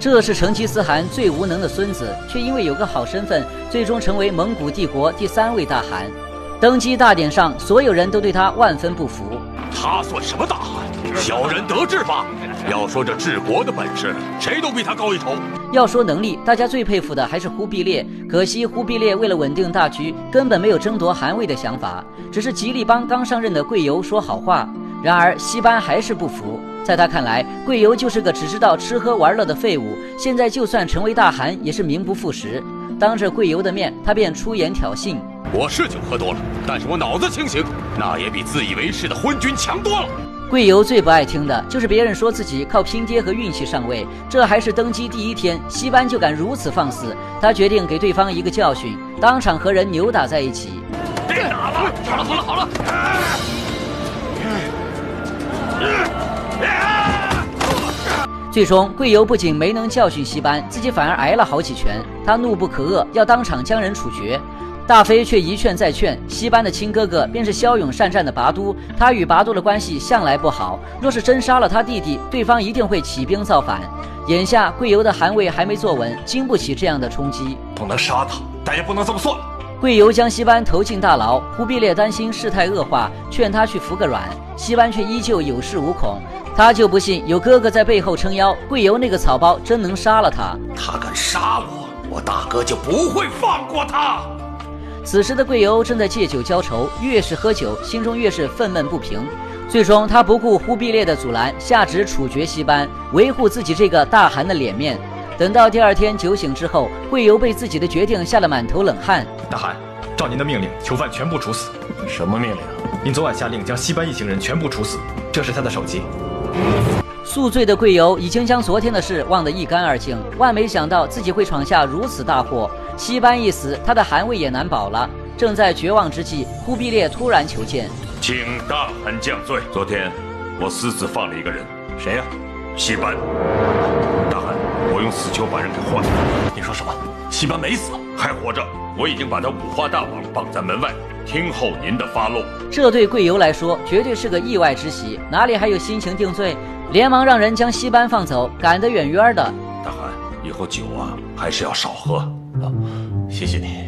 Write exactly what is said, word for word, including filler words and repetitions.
这是成吉思汗最无能的孙子，却因为有个好身份，最终成为蒙古帝国第三位大汗。登基大典上，所有人都对他万分不服。 他算什么大汗？小人得志吧！要说这治国的本事，谁都比他高一筹。 要说能力，大家最佩服的还是忽必烈。可惜忽必烈为了稳定大局，根本没有争夺汗位的想法，只是极力帮刚上任的贵由说好话。然而西班还是不服，在他看来，贵由就是个只知道吃喝玩乐的废物，现在就算成为大汗，也是名不副实。当着贵由的面，他便出言挑衅： 我是酒喝多了，但是我脑子清醒，那也比自以为是的昏君强多了。 贵由最不爱听的就是别人说自己靠拼爹和运气上位，这还是登基第一天，西班就敢如此放肆。他决定给对方一个教训，当场和人扭打在一起。 别打了，好了好了好了。 最终，贵由不仅没能教训西班，自己反而挨了好几拳。他怒不可遏，要当场将人处决。大妃却一劝再劝，西班的亲哥哥便是骁勇善战的拔都，他与拔都的关系向来不好，若是真杀了他弟弟，对方一定会起兵造反。眼下贵由的汗位还没坐稳，经不起这样的冲击。 不能杀他，但也不能这么算。 贵由将西班投进大牢，忽必烈担心事态恶化，劝他去服个软，西班却依旧有恃无恐。他就不信有哥哥在背后撑腰，贵由那个草包真能杀了他。 他敢杀我，我大哥就不会放过他。 此时的贵由正在借酒浇愁，越是喝酒，心中越是愤懑不平。最终，他不顾忽必烈的阻拦，下旨处决西班，维护自己这个大汗的脸面。等到第二天酒醒之后，贵由被自己的决定吓得满头冷汗。 大汗，照您的命令，囚犯全部处死。 什么命令？ 您昨晚下令将西班一行人全部处死，这是他的首级。 宿醉的贵由已经将昨天的事忘得一干二净，万没想到自己会闯下如此大祸。西班一死，他的汗位也难保了。正在绝望之际，忽必烈突然求见， 请大汗降罪。昨天我私自放了一个人，谁呀、啊？西班。大汗，我用死囚把人给换了。你说什么？西班没死，还活着。我已经把他五花大绑绑在门外，听候您的发落。 这对贵由来说绝对是个意外之喜，哪里还有心情定罪？连忙让人将西班放走，赶得远远的。 大汗，以后酒啊还是要少喝啊，谢谢你。